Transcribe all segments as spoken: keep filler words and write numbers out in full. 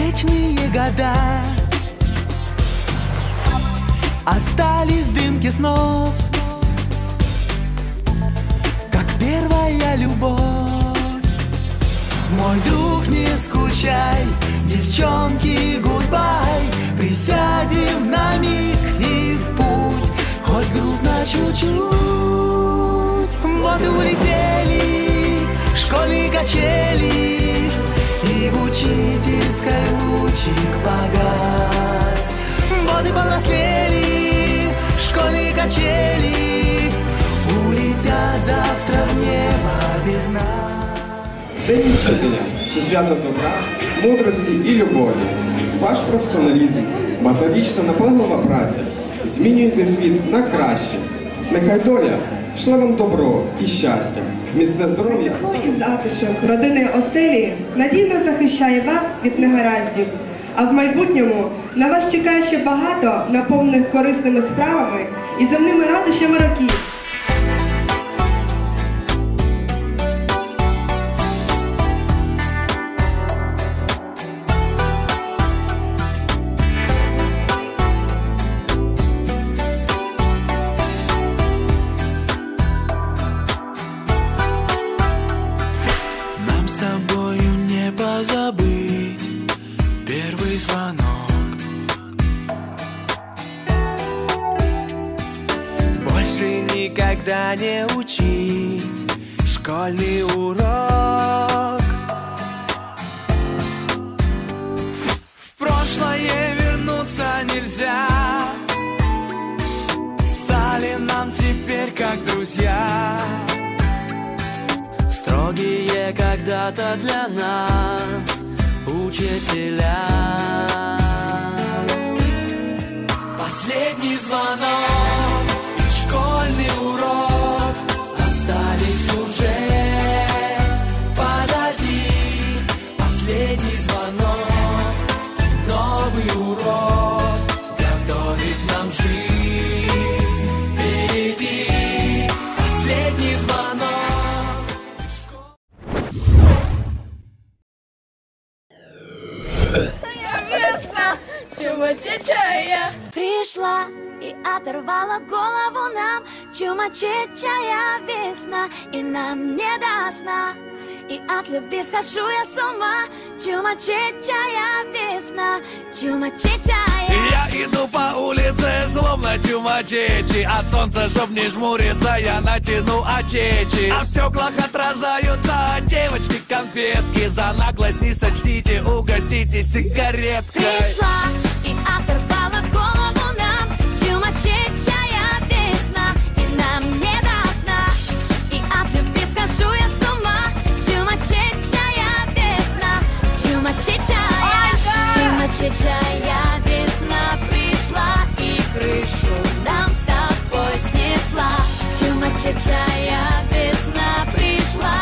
вечные года. Остались дымки снов, как первая любовь. Мой друг, не скучай, девчонки, гудбай. Присядем на миг и в путь, хоть грустно чуть-чуть. Вот и улетели школьные качели, и в учительской лучик погас. Вот и повзрослели школьные качели, улетят завтра в небо без нас. День вчителя – це свято добра, мудрості і любові. Ваш професіоналізм, методична наполеглива праця змінює цей світ на краще. Нехай доля шле вам добро і щастя, міцне здоров'я і затишок родини оселі надійно захищає вас від негараздів. А в майбутньому на вас чекає ще багато наповнених корисними справами і земними радощами років. Забыть первый звонок. Больше никогда не учить школьный урок. В прошлое вернуться нельзя, стали нам теперь как друзья. Строгие когда-то для нас учителя. Последний звонок и школьный урок остались уже позади. Последний звонок, новый урок готовит нам жизнь впереди. Последний звонок. Чумачечая пришла и оторвала голову нам. Чумачечая весна, и нам не до сна. И от любви схожу я с ума. Чумачечая весна, чумачечая. Я иду по улице, словно чумачечи. От солнца, чтоб не жмуриться, я натяну очечи. А в стеклах отражаются девочки конфетки. За наглость не сочтите, угоститесь сигареткой. Пришла и оторвала голову нам. Чумачечая весна, и нам не до сна. И от любви схожу я с ума. Чумачечая весна, чумачечая. Чумачечая весна пришла и крышу нам с тобой снесла. Чумачечая весна пришла,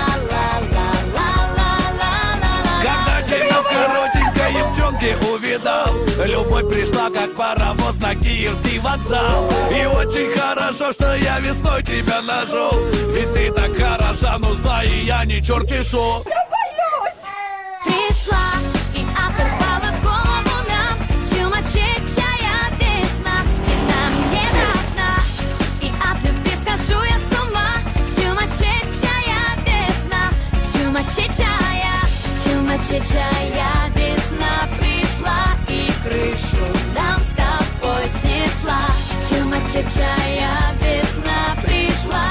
ла-ла-ла-ла-ла-ла-ла-ла. Когда тебя в коротенькой девчонке увидал, любовь пришла, как паровоз на Киевский вокзал. И очень хорошо, что я весной тебя нашел. Ведь ты так хороша, ну знай, я не черти шо. Я боюсь! Пришла и оторвала голову нам. Чумачечая весна, и нам не до сна. И от любви схожу я с ума. Чумачечая весна, чумачечая. Чумачечая весна пришла и крышу нам с тобой снесла. Чумачечая весна пришла,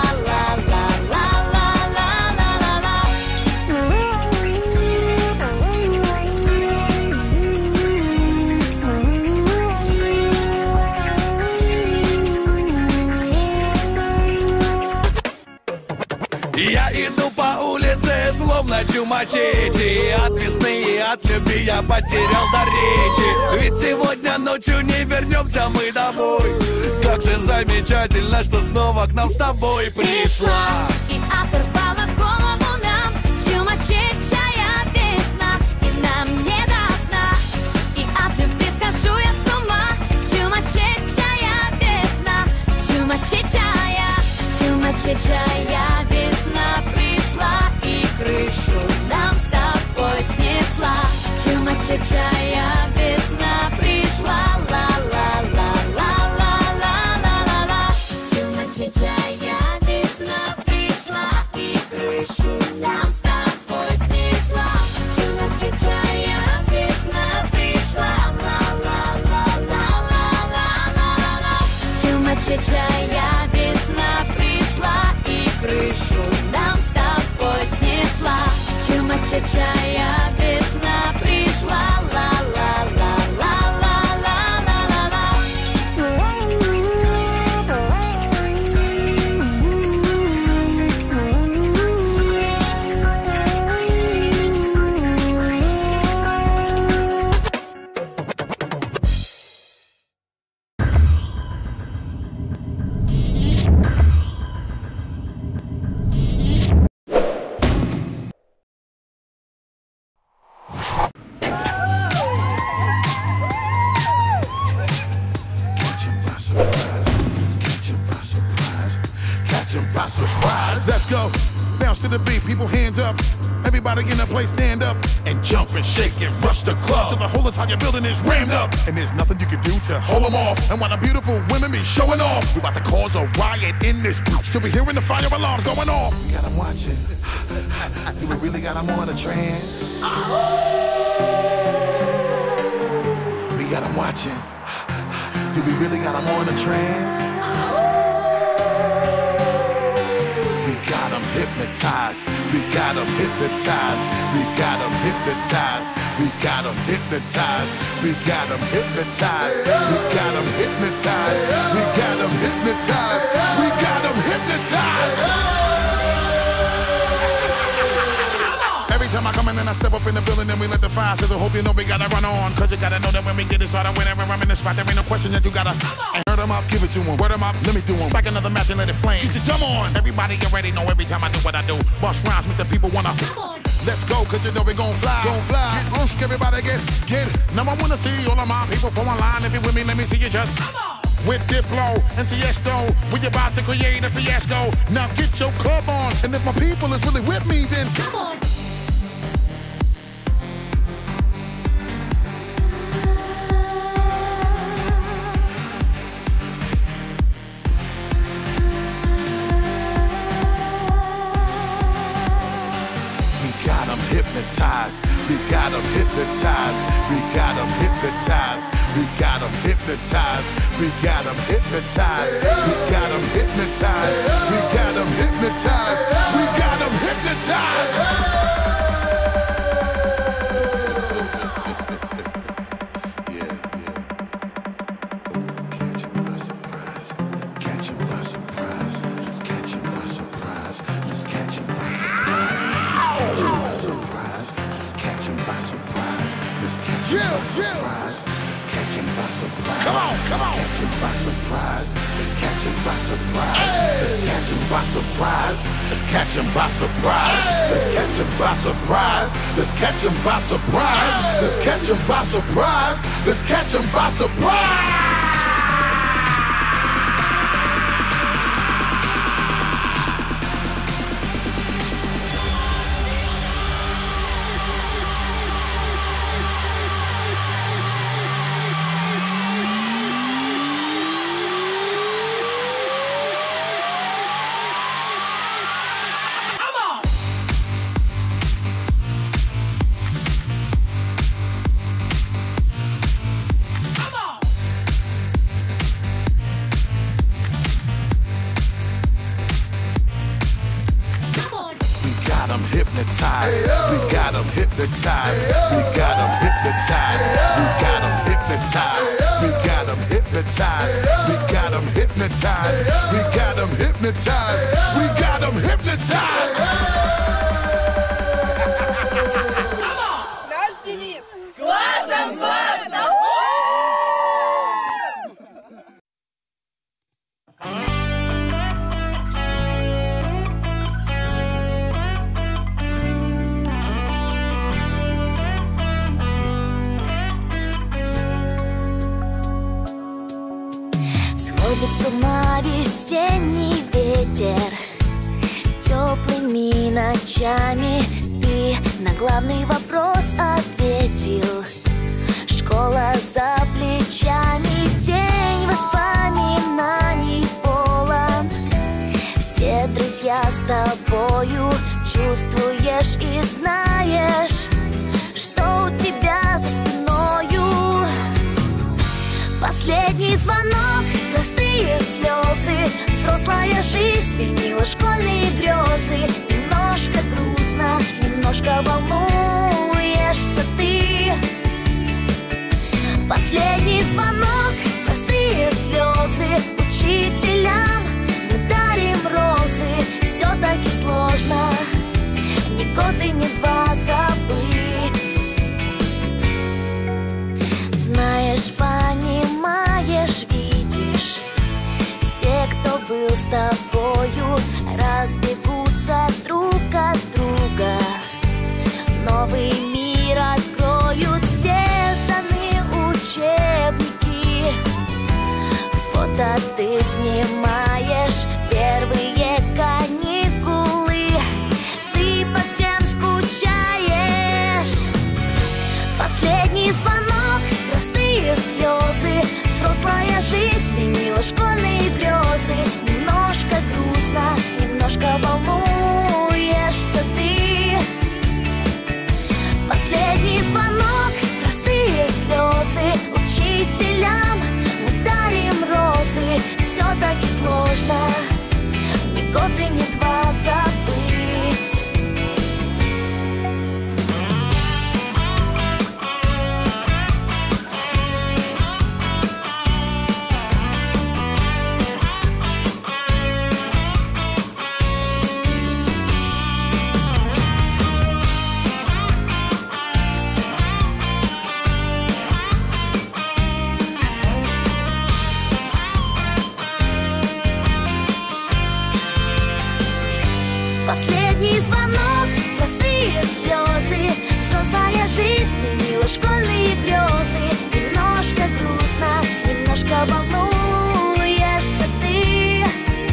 ла-ла-ла-ла-ла-ла-ла-ла. Я иду по улице, словно чумачечи. От весны и от любви я потерял до речи. Ведь сегодня ночью не вернемся мы домой. Как же замечательно, что снова к нам с тобой пришла. И оторвала голову нам. Чумачечая весна, и нам не до сна. И от любви схожу я с ума. Чумачечая весна, чумачечая. Чумачечая весна пришла и крышу нам с тобой снесла. Чумачечая чумачечая весна пришла. Let's go. Bounce to the beat, people hands up. Everybody in the place stand up and jump and shake and rush the club till the whole entire building is rammed up. And there's nothing you can do to hold them off. And while the beautiful women be showing off, we about to cause a riot in this bitch till we hearing the fire alarms going off. We got them watching. Do we really got them on a trance? We got them watching. Do we really got them on a trance? Hypnotized, we got them hypnotized, we got them hypnotized, we got them hypnotized, we got them hypnotized, we got them hypnotized, we got them hypnotized, we got them hypnotized. Every time I come in and I step up in the building and we let the fire sizzle, hope you know we gotta run on. Cause you gotta know that when we get it started, whenever I'm in the spot, there ain't no question that you gotta. And hurt them up, give it to them, word them up, let me do them. Strike another match and let it flame. Get your drum on. Everybody already know every time I do what I do. Bust rhymes, make the people wanna. Let's go, cause you know we gon' fly. Gon' fly. Get loose, everybody get, get. Now I wanna see all of my people from online. If you with me, let me see you just. With Diplo and Tiesto, we about to create a fiasco. Now get your club on, and if my people is really with me, then come on. Hypnotized, we got them hypnotized, we got them hypnotized, we got them hypnotized, we got them hypnotized, we got them hypnotized, we got them hypnotized, we got them hypnotized. Come on, come on. Let's catch him by surprise. Let's catch him by surprise. Let's catch him by surprise. Let's catch him by surprise. Let's catch him by surprise. Let's catch him by surprise. Let's catch him by surprise. Let's catch him by surprise. Hypnotized. We got them hypnotized. We got them hypnotized. We got them hypnotized. We got them hypnotized. We got them hypnotized. We got them hypnotized. We got them hypnotized. Наш девиз. С глазом глазом. Сходит с ума весенний ветер, теплыми ночами ты на главный вопрос ответил. Школа за плечами, день воспоминаний полон. Все друзья с тобою, чувствуешь и знаешь, что у тебя за спиною. Последний звонок, простые слезы, взрослая жизнь сменила школьные грезы. Немножко грустно, немножко волнует. слезы. Взрослая жизнь сменила школьные грезы. Немножко грустно, немножко волнуешься ты.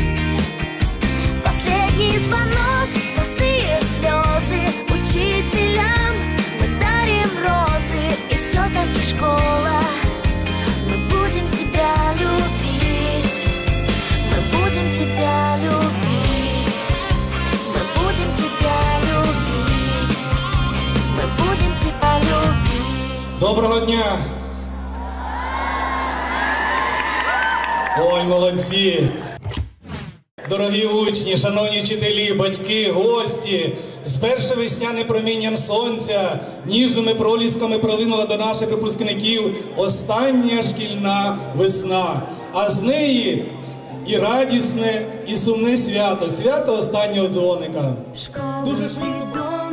Последний звонок, простые слезы. Учителям мы дарим розы. И все-таки школа, мы будем тебя любить. Мы будем тебя любить. Мы будем тебя любить. Мы будем тебя любить. Доброго дня! Ой, молодці! Дорогі учні, шановні вчителі, батьки, гості, з першим весняним промінням сонця, ніжними пролісками пролинула до наших випускників остання шкільна весна. А з неї і радісне, і сумне свято, свято останнього дзвоника. Дуже швидко.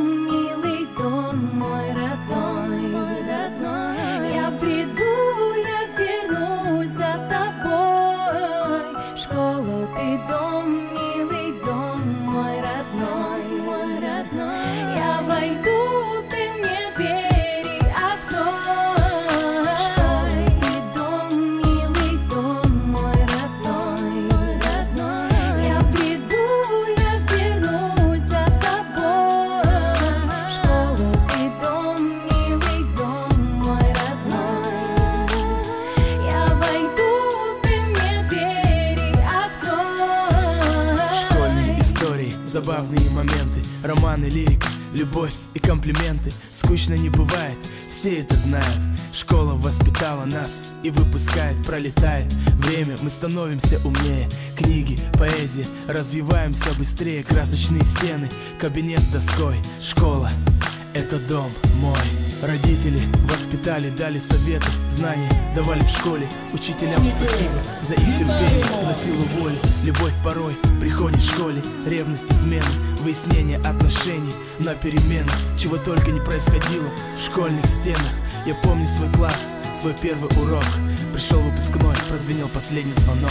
Забавные моменты, романы, лирика, любовь и комплименты. Скучно не бывает, все это знают. Школа воспитала нас и выпускает, пролетает время, мы становимся умнее. Книги, поэзия, развиваемся быстрее. Красочные стены, кабинет с доской. Школа — это дом мой. Родители воспитали, дали советы, знания давали в школе. Учителям спасибо за их терпение, за силу воли. Любовь порой приходит в школе. Ревность, измены, выяснение отношений на переменах. Чего только не происходило в школьных стенах. Я помню свой класс, свой первый урок. Пришел выпускной, прозвенел последний звонок.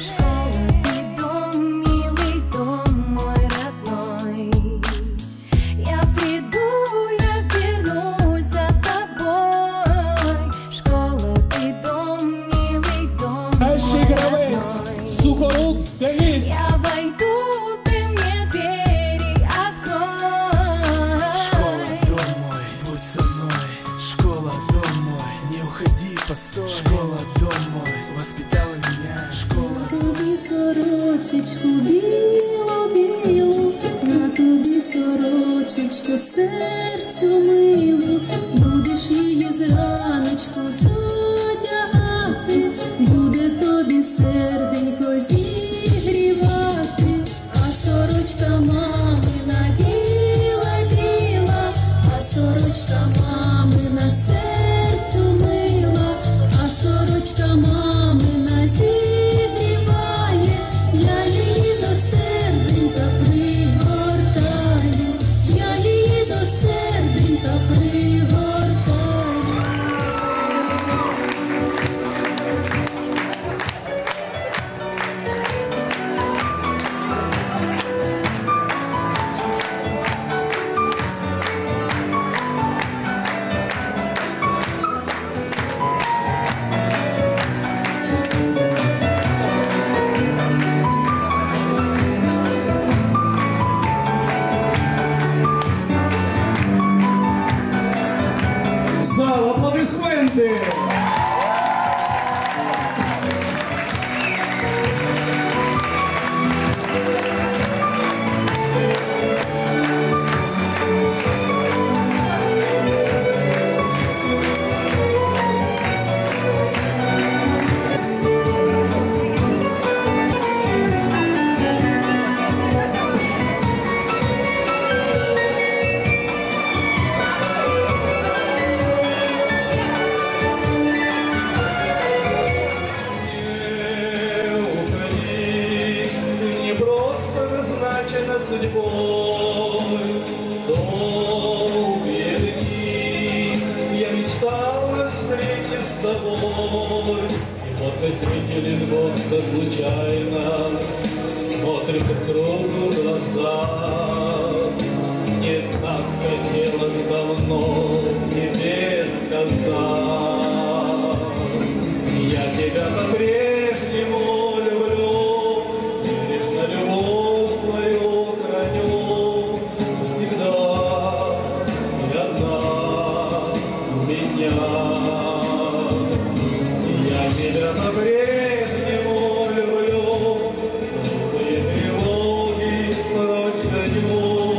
Сухорук Денис. Я войду, ты мне двери открой. Школа, дом мой, будь со мной. Школа, дом мой, не уходи, постой. Школа, дом мой, воспитала меня. Школа. На тобі сорочечку білу-білу, на тобі сорочечку серцю милу, будеш її зраночку зодягати, буде тобі серденько зігрівати, а сорочка мамина біла-біла, а сорочка мамина серцю мила, а сорочка мамина зігріває, я її до серденька пригортаю, я її до серденька пригортаю. Зал, аплодисменти! судьбой. Долгие дни я мечтал о встрече с тобой. И вот мы встретились будто случайно, смотрим друг другу в глаза. Не так хотелось давно тебе сказать. Я тебя по-прежнему люблю, лишь на любовь свою храню. Всегда и одна у меня. Я тебя по-прежнему люблю, твои тревоги прочь гоню.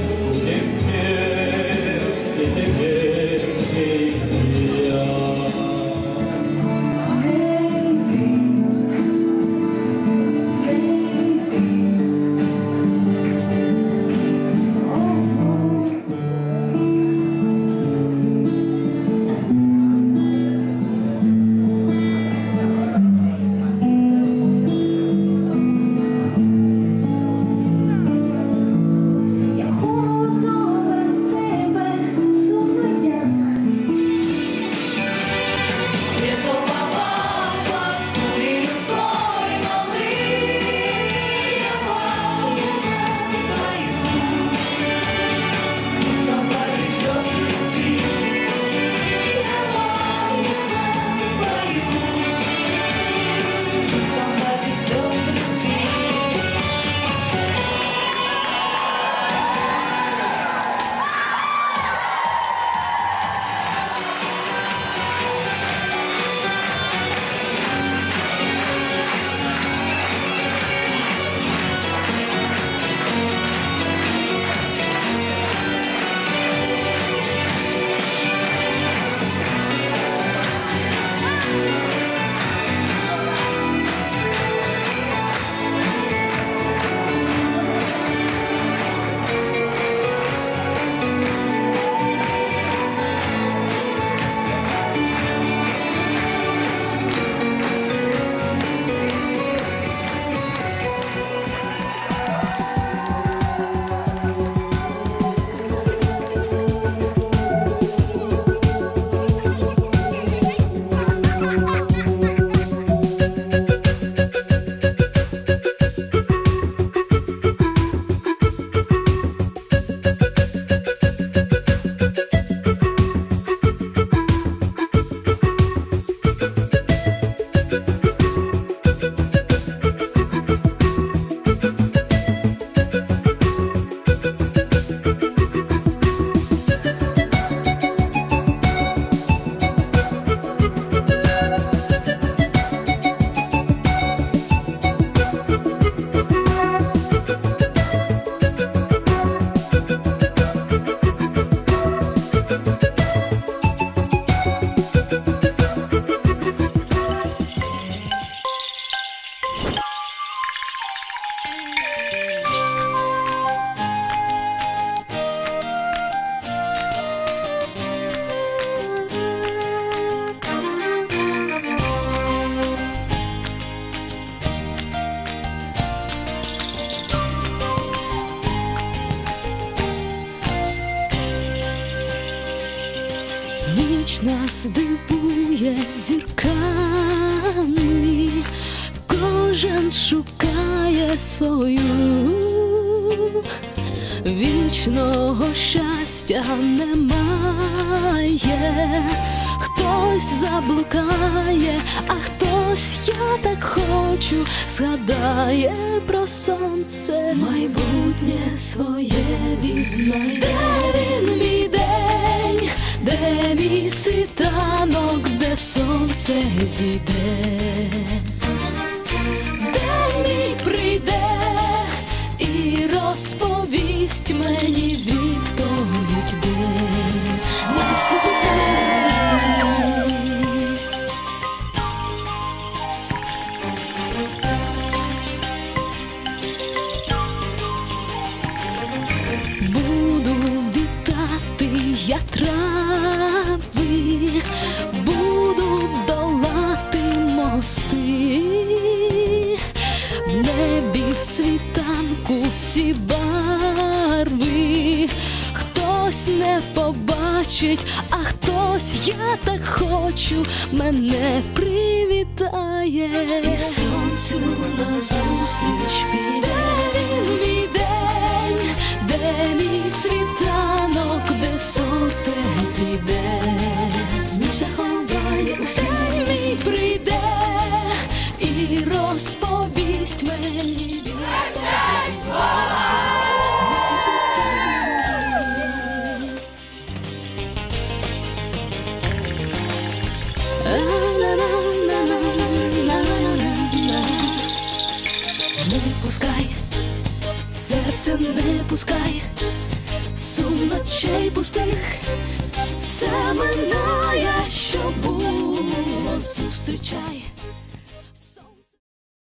Ніч нас дивує зірками, кожен шукає свою, вічного щастя немає, хтось заблукає, а хтось, я так хочу, згадає про сонце, майбутнє своє віднайде. Де він, мій день, де мій світанок, де сонце зійде, де мій прийде і розповість мені відповідь, де на буду вітати я трави, буду долати мости, в небі світанку всі барви, хтось не побачить, а хтось, я так хочу, мене привітає і сонцю назустріч піде. Він мій день, де мій світанок, все зійде, ніч заховає усміх мій прийде і розповість мені. Не пускай, серце не пускай, сум ночей пустих, все минає, що було, зустрічай.